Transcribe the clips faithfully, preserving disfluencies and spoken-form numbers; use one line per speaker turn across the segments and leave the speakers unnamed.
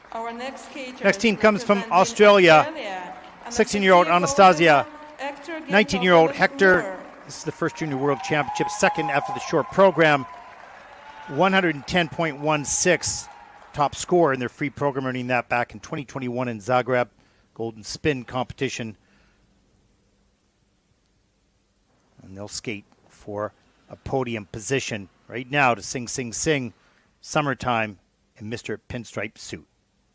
Our next,
next team comes from Australia. sixteen-year-old Anastasia, nineteen-year-old Hector. This is the first Junior World Championship, second after the short program. one ten point one six top score in their free program, earning that back in twenty twenty-one in Zagreb, Golden Spin competition. And they'll skate for a podium position right now to Sing Sing Sing, Summertime in Mister Pinstripe suit.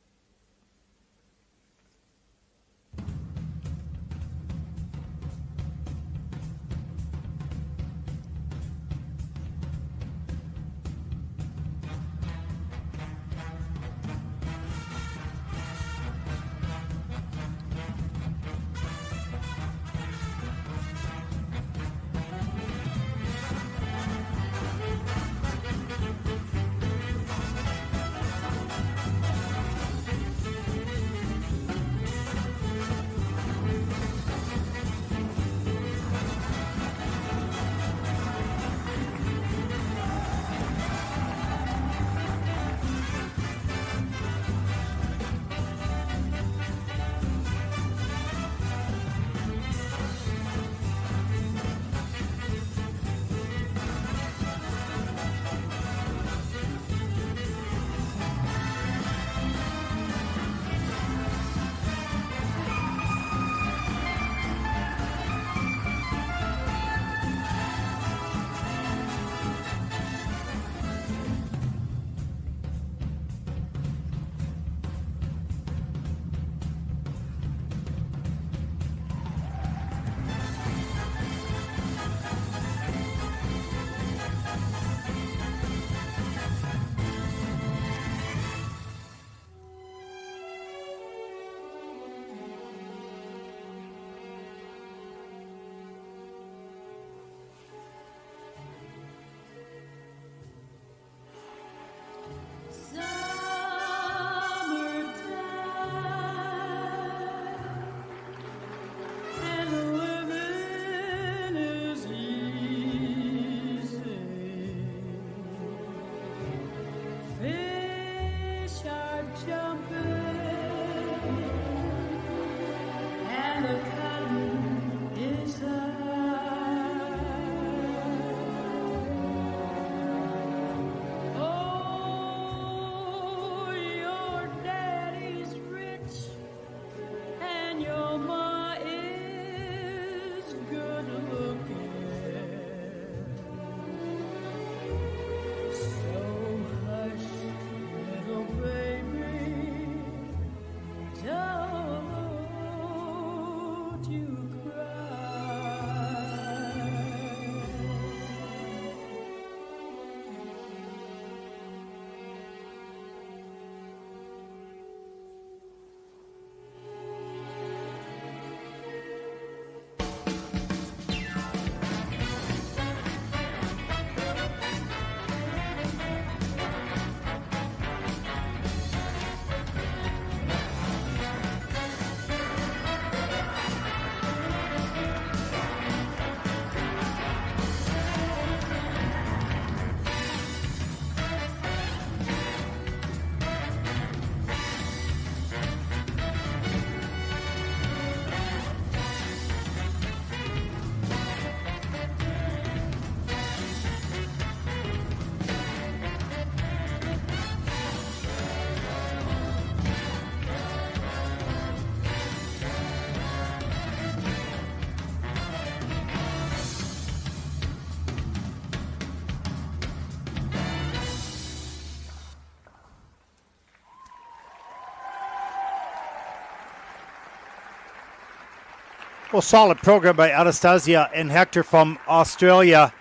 Well, solid program by Anastasia and Hector from Australia.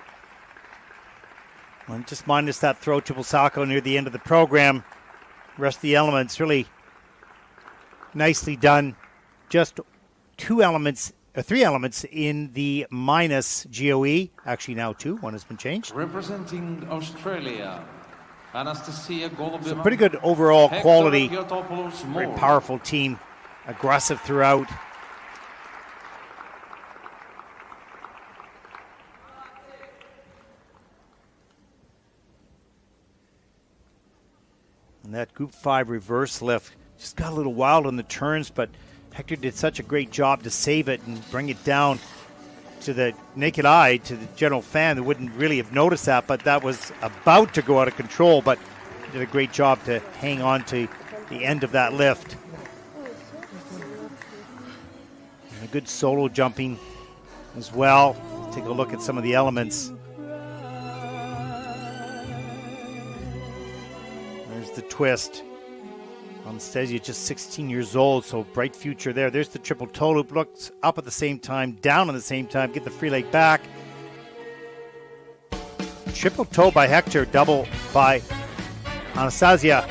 Well, just minus that throw to Bulsako near the end of the program. Rest of the elements really nicely done. Just two elements, uh, three elements in the minus G O E. Actually now two. One has been changed.
Representing Australia, Anastasia Golubeva.
So pretty good overall
Hector
quality.
Giotopoulos
Very
Moore.
powerful team. Aggressive throughout. And that Group five reverse lift just got a little wild on the turns, but Hector did such a great job to save it and bring it down to the naked eye, to the general fan that wouldn't really have noticed that, but that was about to go out of control, but did a great job to hang on to the end of that lift. And a good solo jumping as well. Let's take a look at some of the elements. There's the twist. Anastasia just sixteen years old, so bright future there. There's the triple toe loop. Looks up at the same time, down at the same time, get the free leg back. Triple toe by Hector, double by Anastasia.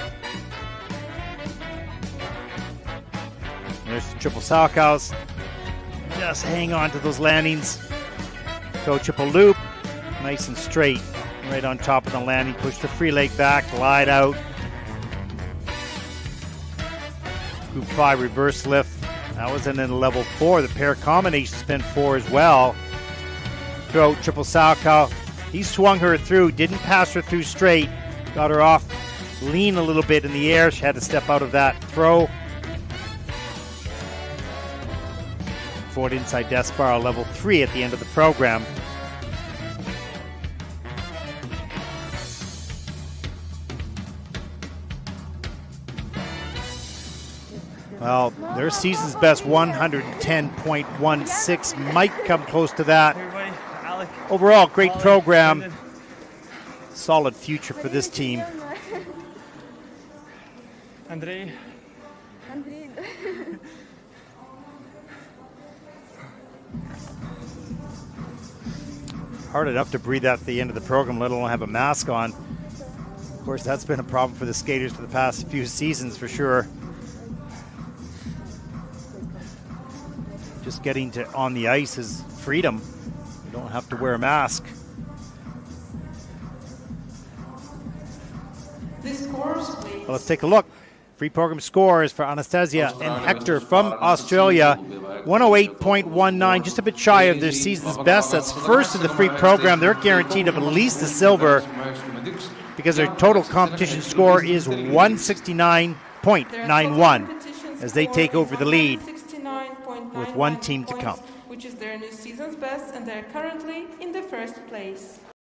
There's the triple Salchows. Just hang on to those landings. Go triple loop, nice and straight. Right on top of the landing, push the free leg back, glide out. Group five reverse lift. That was in a level four. The pair combination spin four as well. Throw triple Salchow. He swung her through, didn't pass her through straight. Got her off, lean a little bit in the air. She had to step out of that throw. Forward inside death spiral, level three at the end of the program. Well, their season's best one ten point one six might come close to that. Overall, great program. Solid future for this team.
Andrei.
Hard enough to breathe at the end of the program, let alone have a mask on. Of course, that's been a problem for the skaters for the past few seasons for sure. Just getting to on the ice is freedom. You don't have to wear a mask.
The scores, please.
Well, let's take a look. Free program scores for Anastasia and Hector from Australia. one oh eight point one nine, just a bit shy of their season's best. That's first in the free program. They're guaranteed of at least a silver because their total competition score is one sixty-nine point nine one as they take over the lead with one team to come.
Which is their new season's best, and they're currently in the first place.